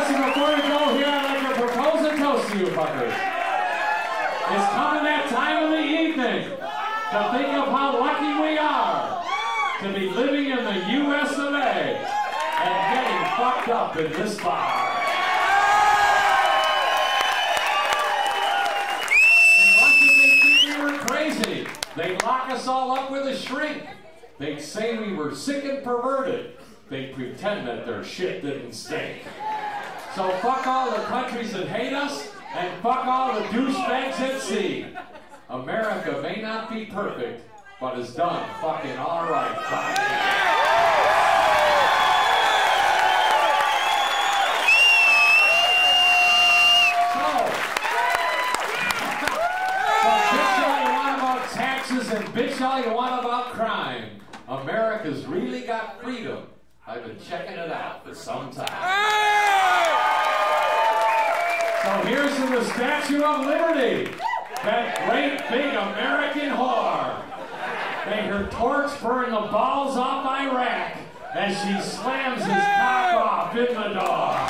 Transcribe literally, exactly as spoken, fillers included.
Listen, before we go here, I'd like to propose a toast to you fuckers. It's coming that time of the evening to think of how lucky we are to be living in the U S of A and getting fucked up in this bar. And once they think we were crazy, they'd lock us all up with a shrink. They'd say we were sick and perverted. They'd pretend that their shit didn't stink. So fuck all the countries that hate us, and fuck all the douchebags at sea. America may not be perfect, but is done fucking all right. So, so bitch all you want about taxes and bitch all you want about crime. America's really got freedom. I've been checking it out for some time. So here's to the Statue of Liberty, that great big American whore. May her torch burn the balls off Iraq as she slams his cock off in the door.